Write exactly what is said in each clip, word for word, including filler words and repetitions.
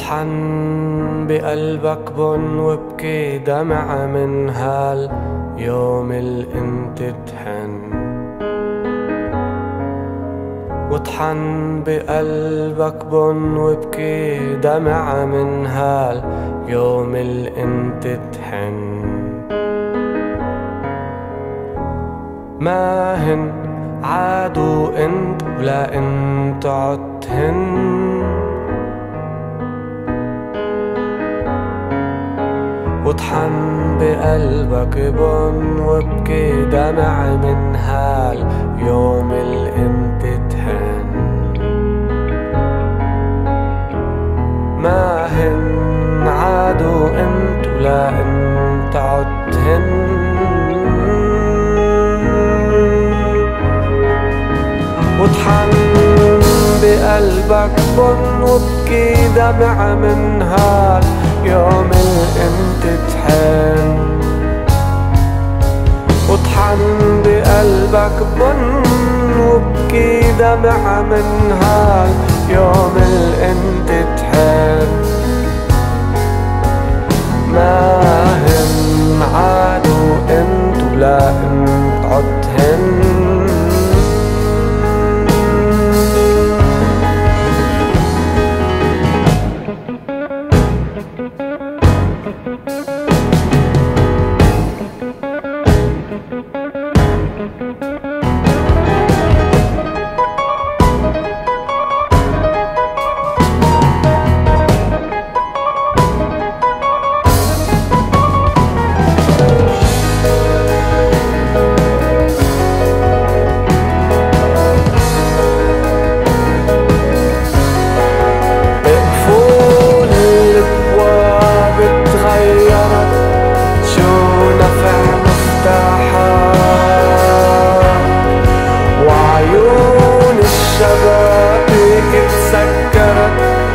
واطحن بقلبك بن وابكي دمع من هال يوم اللي انت تحن. واطحن بقلبك بن وابكي دمع من هال يوم اللي انت تحن. ما هن عادوا انت ولا انت عدتهن. واطحن بقلبك بن وابكي دمع من هال يوم اللي انت تحن. ما هن عادوا انت ولا انت عدتهن. واطحن بقلبك بن وابكي دمع من هال يوم اللي انت تحن. واطحن بقلبك بن وابكي دمع من هال يوم اللي انت تحن. ما هن عادوا انت ولا انت عدتهن. وعيون الشبابيك اتسكرت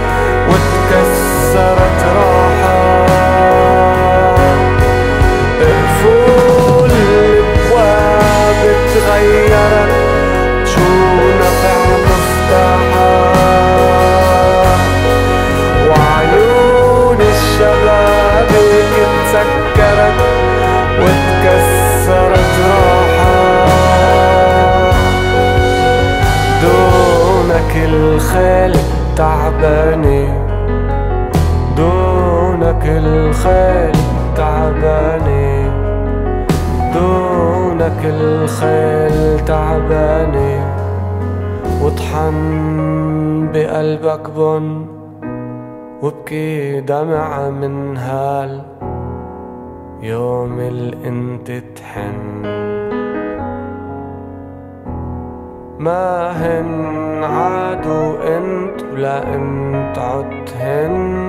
وتكسرت راحك. قفول البواب اتغيرت شو نفع مفتاحك. وعيون الشبابيك اتسكرت وتكسرت راحك. دونك الخيل تعبانة، دونك الخيل تعبانة، دونك الخيل تعبانة. واطحن بقلبك بن وابكي دمع من هال يوم اللي انت تحن. ما هن عادوا انت ولا انت عدتهن.